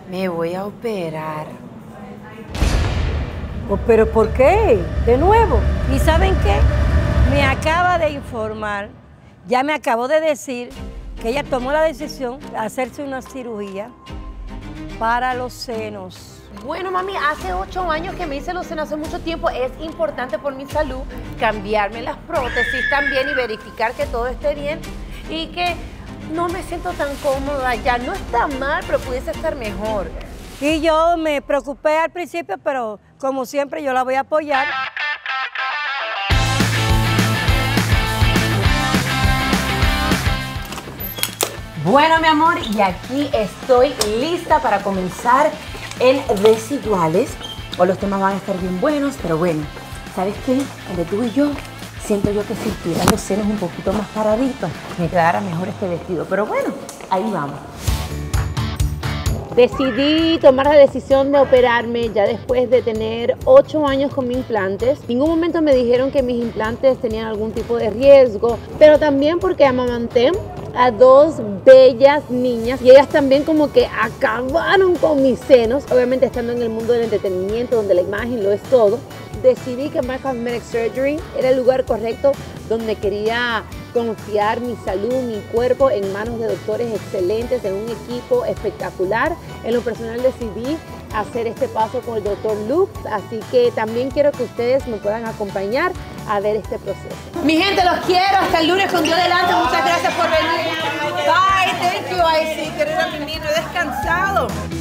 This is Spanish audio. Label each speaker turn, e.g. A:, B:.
A: Me voy a operar.
B: Oh, ¿pero por qué? ¿De nuevo? ¿Y saben qué? Me acaba de informar, ya me acabó de decir que ella tomó la decisión de hacerse una cirugía para los senos.
A: Bueno, mami, hace 8 años que me hice los senos, hace mucho tiempo. Es importante por mi salud cambiarme las prótesis también y verificar que todo esté bien y que no me siento tan cómoda. Ya no está mal, pero pudiese estar mejor.
B: Y yo me preocupé al principio, pero como siempre yo la voy a apoyar.
A: Bueno, mi amor, y aquí estoy lista para comenzar en Desiguales. Hoy los temas van a estar bien buenos, pero bueno, ¿sabes qué? Entre tú y yo, siento yo que si tuviera los senos un poquito más paraditos, me quedara mejor este vestido. Pero bueno, ahí vamos. Decidí tomar la decisión de operarme ya después de tener 8 años con mis implantes. En ningún momento me dijeron que mis implantes tenían algún tipo de riesgo, pero también porque amamanté a 2 bellas niñas y ellas también como que acabaron con mis senos. Obviamente estando en el mundo del entretenimiento donde la imagen lo es todo, decidí que My Cosmetic Surgery era el lugar correcto donde quería confiar mi salud, mi cuerpo en manos de doctores excelentes, en un equipo espectacular. En lo personal decidí hacer este paso con el doctor Luke, así que también quiero que ustedes me puedan acompañar a ver este proceso. Mi gente, los quiero. Hasta el lunes con Dios delante. Muchas gracias por venir. Bye. Thank you. Ay, sí, querida mi niño, he descansado.